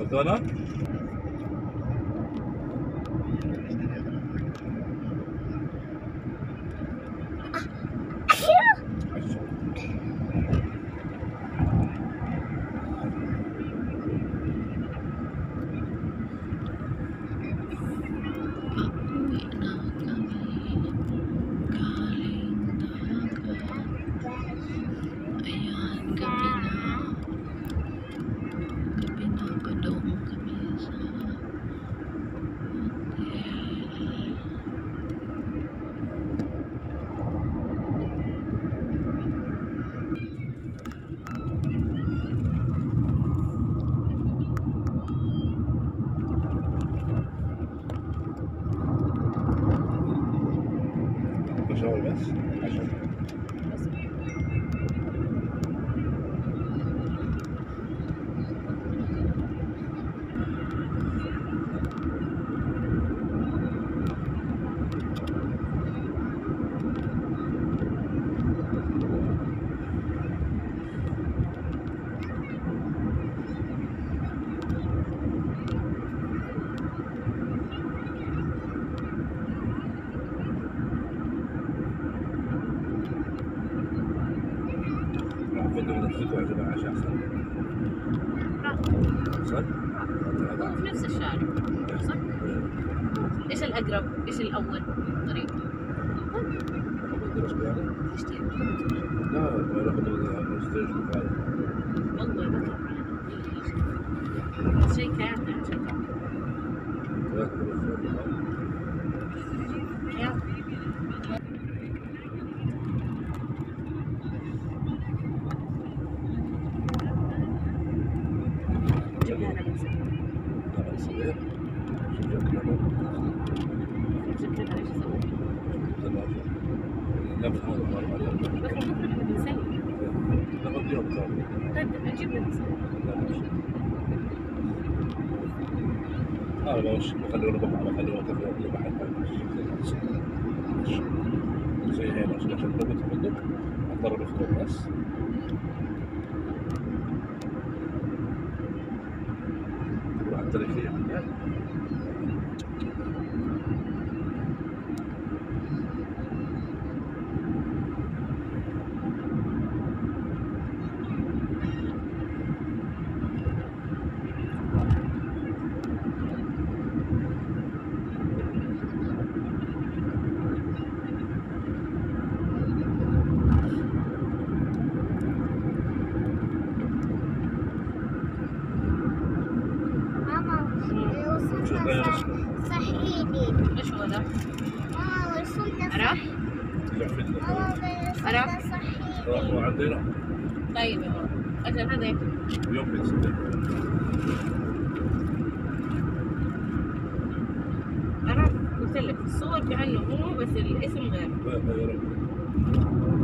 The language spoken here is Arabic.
البلكونة؟ مشاوي بس عشان فندق نفسك ولا تبع عشاء صح؟ هو في نفس الشارع صح؟ ايش الأقرب؟ ايش الأول طريق؟ لا لا خذوا ستيج هذا والله شيء كان جبنا لنا نفس هذا ناخذ اليوم ثاني نجيب لنا هذا وش بخليه ربط على خليه تفرق اللي بعد زي هنا عشان نربط الفندق اضطر نختار بس تروح التاريخية صحيني. ايش هو ذا؟ ماما وصلت عراف؟ عراف؟ صحيني. وعندنا طيب يا ماما اجل هذا يوم بيصير عراف قلت لك الصور كأنه هو بس الاسم غير لا